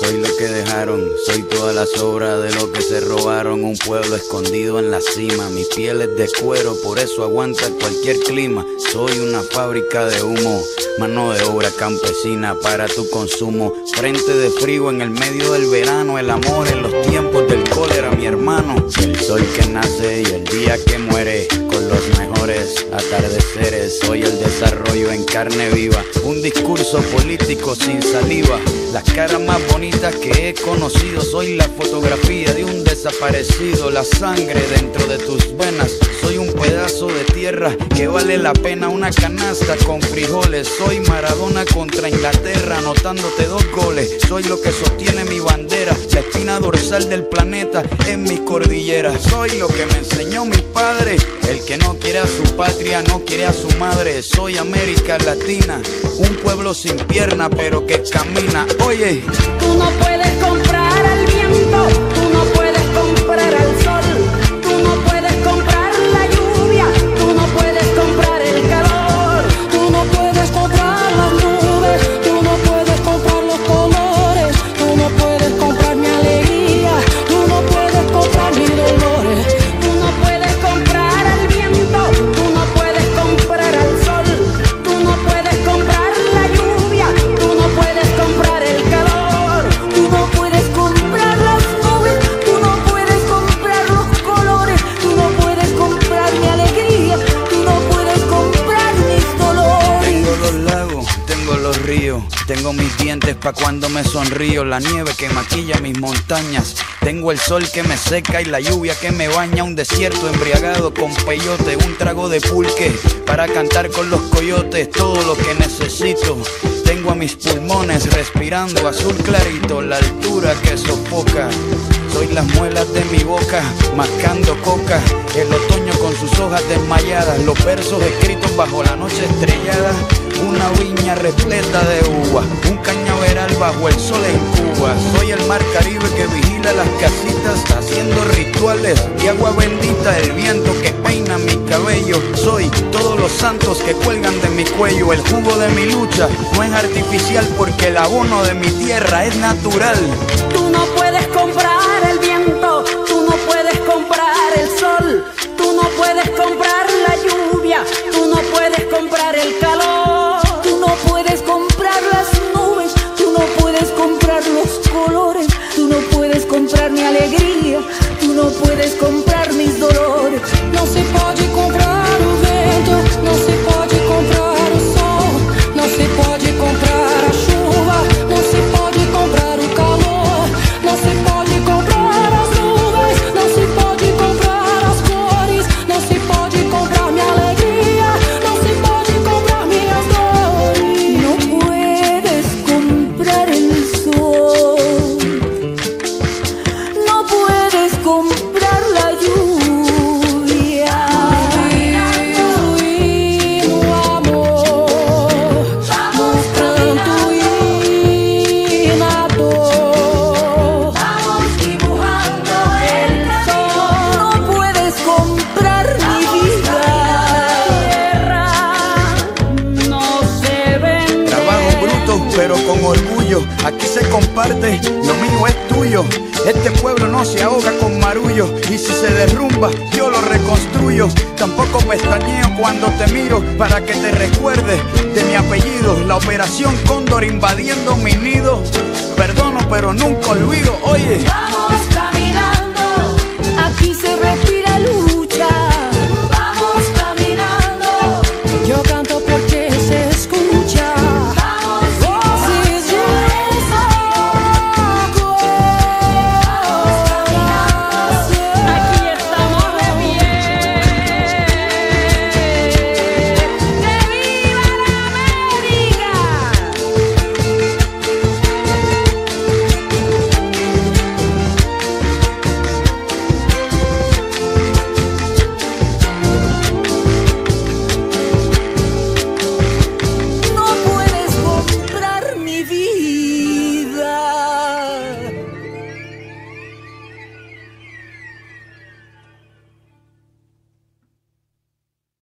Soy lo que dejaron, soy toda la sobra de lo que se robaron. Un pueblo escondido en la cima, mi piel es de cuero, por eso aguanta cualquier clima. Soy una fábrica de humo, mano de obra campesina para tu consumo. Frente de frío en el medio del verano, el amor en los tiempos del cólera, mi hermano. El sol que nace y el día que muere, con los mejores atardeceres. Soy el desarrollo en carne viva, un discurso político sin saliva. Las caras más bonitas que he conocido, soy la fotografía de un desaparecido. La sangre dentro de tus venas, soy un pedazo de tierra que vale la pena una canasta con frijoles. Soy Maradona contra Inglaterra, anotándote 2 goles. Soy lo que sostiene mi bandera, la espina dorsal del planeta en mis cordilleras. Soy lo que me enseñó mi padre, el que no quiere a su patria, no quiere a su madre. Soy América Latina, un pueblo sin pierna pero que camina. Oye, tú no puedes comprar al viento, tú no puedes comprar al sol, tú no puedes comprar la lluvia, tú no puedes comprar el calor, tú no puedes comprar las nubes, tú no puedes comprar los colores, tú no puedes comprar mi alegría, tú no puedes comprar mis dolores, tú no puedes comprar al viento, tú no puedes comprar al sol, tú no puedes comprar la lluvia, tú no puedes comprar el calor, tú no puedes comprar las nubes, tú no puedes comprar los colores, tú no puedes comprar mi alegría, tú no puedes comprar mis dolores. tengo los lagos, tengo los ríos, tengo mis dientes pa' cuando me sonrío, la nieve que maquilla mis montañas, tengo el sol que me seca y la lluvia que me baña, un desierto embriagado con peyote, un trago de pulque para cantar con los coyotes, todo lo que necesito. Tengo a mis pulmones respirando azul clarito, la altura que sofoca. Soy las muelas de mi boca, mascando coca. El otoño con sus hojas desmayadas, los versos escritos bajo la noche estrellada. Una viña repleta de uva, un cañaveral bajo el sol en Cuba. Soy el mar Caribe que vigila las casitas, haciendo rituales de agua bendita. El viento que peina mi cabello, soy todos los santos que cuelgan de mi cuello. El jugo de mi lucha no es artificial, porque el abono de mi tierra es natural. Tú no puedes comprar el viento, tú no puedes comprar el sol, tú no puedes comprar la lluvia, tú no puedes comprar el calor, tú no puedes comprar las nubes, tú no puedes comprar los colores, tú no puedes comprar mi alegría, tú no puedes comprar mis dolores. Não se pode comprar o vento, não se pode comprar o sol, não se pode comprar a chuva, não se pode comprar o calor, não se pode comprar as nuvens, não se pode comprar as cores, não se pode comprar minha alegria, não se pode comprar minhas dores. Não puedes comprar el sol, no puedes comprar la lluvia. No amor, no pranto y na dor. Vamos dibujando el sol. No puedes comprar mi vida. La tierra no se vende. Trabajo bruto pero con orgullo, aquí se comparte, lo mío es tuyo. Este pueblo no se ahoga con marullo, y si se derrumba yo lo reconstruyo. Tampoco pestañeo cuando te miro para que te recuerdes de mi apellido. La operación Cóndor invadiendo mi nido, perdono pero nunca olvido. Oye, Vamos caminando.